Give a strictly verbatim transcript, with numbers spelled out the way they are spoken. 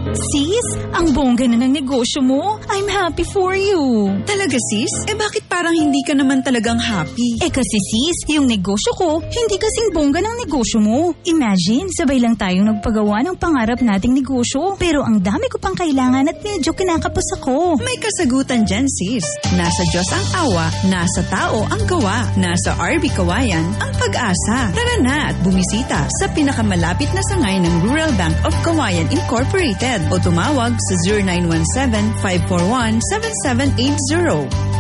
Sis, ang bongga na ng negosyo mo. I'm happy for you. Talaga sis? Eh bakit parang hindi ka naman talagang happy? Eh kasi sis, yung negosyo ko, hindi kasing bongga ng negosyo mo. Imagine, sabay lang tayong nagpagawa ng pangarap nating negosyo. Pero ang dami ko pang kailangan at medyo kinakapos ako. May kasagutan dyan sis. Nasa Diyos ang awa, nasa tao ang gawa. Nasa R B Cauayan ang pag-asa. Tara na at bumisita sa pinakamalapit na sangay ng Rural Bank of Cauayan Incorporated o tumawag sa zero nine one seven, five four one, seven seven eight zero.